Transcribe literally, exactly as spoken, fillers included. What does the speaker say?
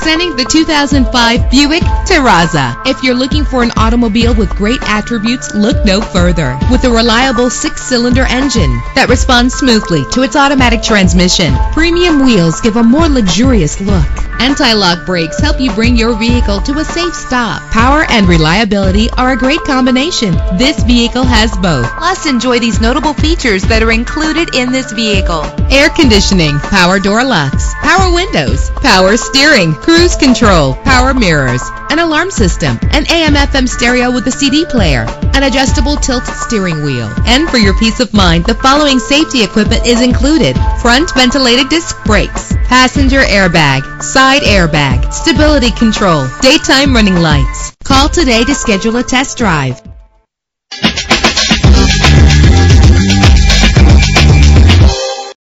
Presenting the two thousand five Buick Terraza. If you're looking for an automobile with great attributes, look no further. With a reliable six-cylinder engine that responds smoothly to its automatic transmission, premium wheels give a more luxurious look. Anti-lock brakes help you bring your vehicle to a safe stop. Power and reliability are a great combination. This vehicle has both. Plus, enjoy these notable features that are included in this vehicle: air conditioning, power door locks, power windows, power steering, cruise control, power mirrors, an alarm system, an A M F M stereo with a C D player, an adjustable tilt steering wheel. And for your peace of mind, the following safety equipment is included: front ventilated disc brakes, passenger airbag, side airbag, stability control, daytime running lights. Call today to schedule a test drive.